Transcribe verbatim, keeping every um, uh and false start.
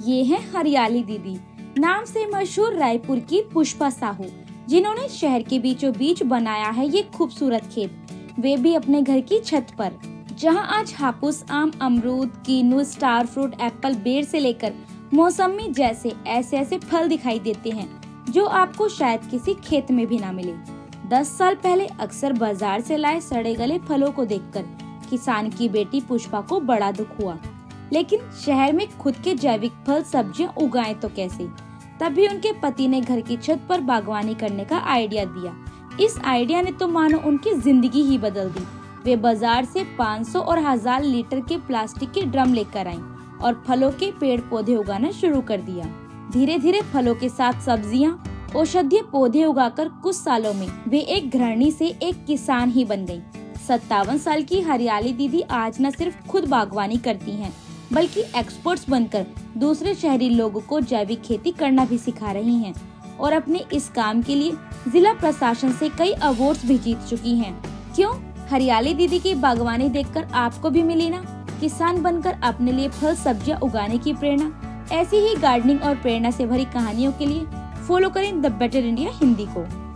ये है हरियाली दीदी, नाम से मशहूर रायपुर की पुष्पा साहू, जिन्होंने शहर के बीचों बीच बनाया है ये खूबसूरत खेत, वे भी अपने घर की छत पर, जहां आज हापुस आम, अमरूद, कीनू, स्टार फ्रूट, एप्पल, बेर से लेकर मौसमी जैसे ऐसे ऐसे फल दिखाई देते हैं जो आपको शायद किसी खेत में भी ना मिले। दस साल पहले अक्सर बाजार से लाए सड़े गले फलों को देखकर किसान की बेटी पुष्पा को बड़ा दुख हुआ, लेकिन शहर में खुद के जैविक फल सब्जियां उगाएं तो कैसे। तभी उनके पति ने घर की छत पर बागवानी करने का आइडिया दिया। इस आइडिया ने तो मानो उनकी जिंदगी ही बदल दी। वे बाजार से पाँच सौ और हजार लीटर के प्लास्टिक के ड्रम लेकर आईं और फलों के पेड़ पौधे उगाना शुरू कर दिया। धीरे धीरे फलों के साथ सब्जियां, औषधीय पौधे उगाकर कुछ सालों में वे एक गृहिणी से एक किसान ही बन गयी। सत्तावन साल की हरियाली दीदी आज न सिर्फ खुद बागवानी करती हैं, बल्कि एक्सपर्ट्स बनकर दूसरे शहरी लोगों को जैविक खेती करना भी सिखा रही हैं और अपने इस काम के लिए जिला प्रशासन से कई अवार्ड्स भी जीत चुकी हैं। क्यों? हरियाली दीदी की बागवानी देखकर आपको भी मिली ना किसान बनकर अपने लिए फल सब्जियां उगाने की प्रेरणा। ऐसी ही गार्डनिंग और प्रेरणा से भरी कहानियों के लिए फॉलो करें द बेटर इंडिया हिंदी को।